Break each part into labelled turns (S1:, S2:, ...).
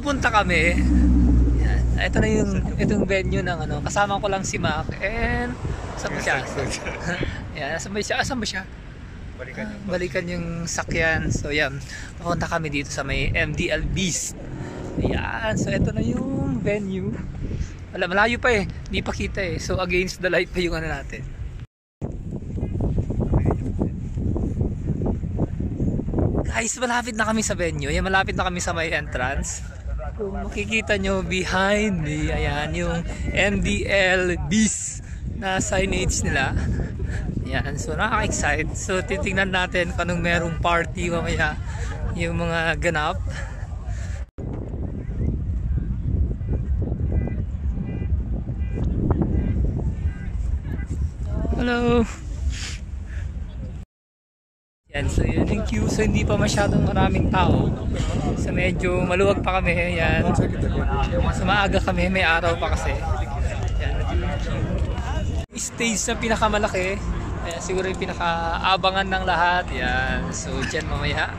S1: Pupunta kami. Yan. Ito na itong venue ng ano. Kasama ko lang si Mac and saan ba siya? Yan, saan ba siya? Balikan yung sakyan. So yan, papunta kami dito sa may MDL Beast. Yan, so ito na yung venue. Malayo pa eh, hindi pa kita eh. So against the light pa yung ano natin. Guys, malapit na kami sa venue. Yan, malapit na kami sa may entrance. Kung makikita nyo behind me, ayan yung MDL Beast na signage nila. Yan, so nakaka-excite. So titingnan natin kung anong merong party mamaya, yung mga ganap. Hello. Yan, so yun yung queue. So hindi pa masyadong maraming tao. So medyo maluwag pa kami. Yan. So maaga kami, may araw pa kasi. Yan. Stage na pinakamalaki. Ayan, siguro yung pinakaabangan ng lahat. Yan. So dyan mamaya.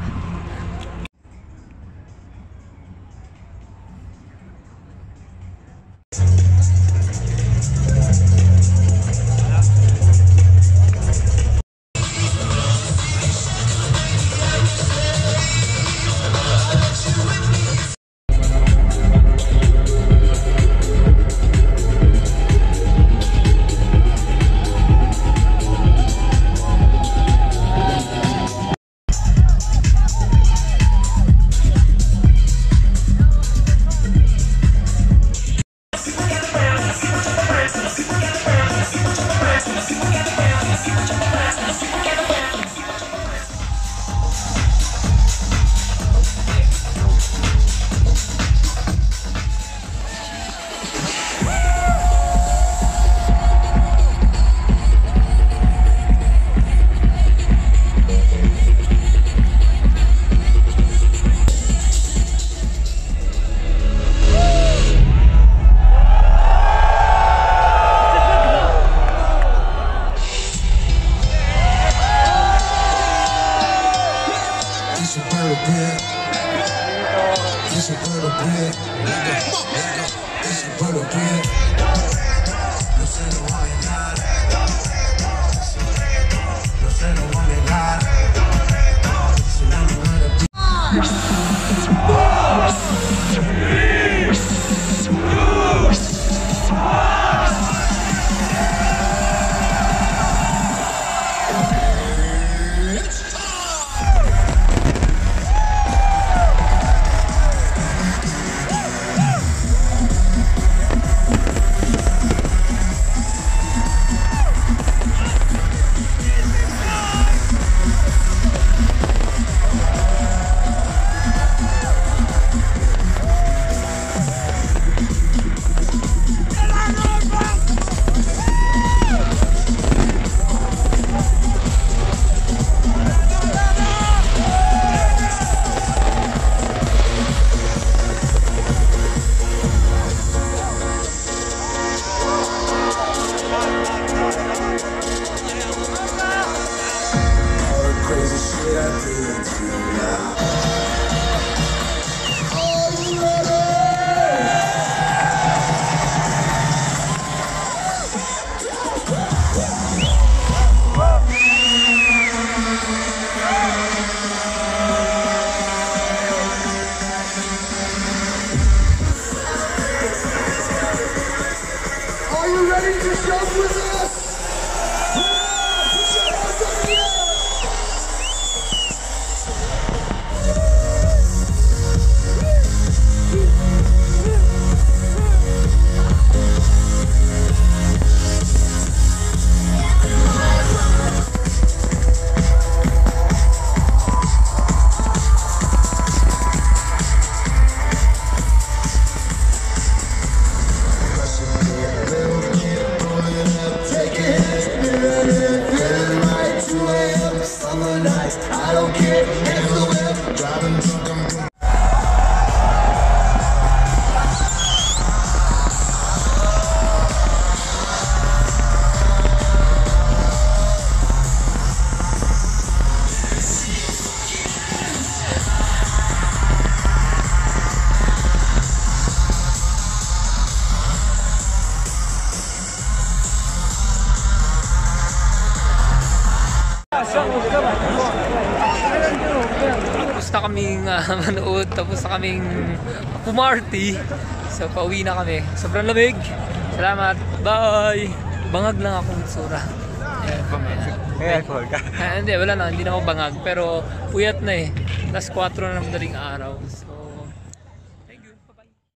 S1: Tapos na kaming manood, tapos na kaming pumarty. So pauwi na kami. Sobrang lamig. Salamat. Bye! Bangag lang akong itsura.
S2: May alcohol ka?
S1: Hindi, wala na. Hindi na ako bangag. Pero puyat na eh. Last 4 na ng madaling araw. So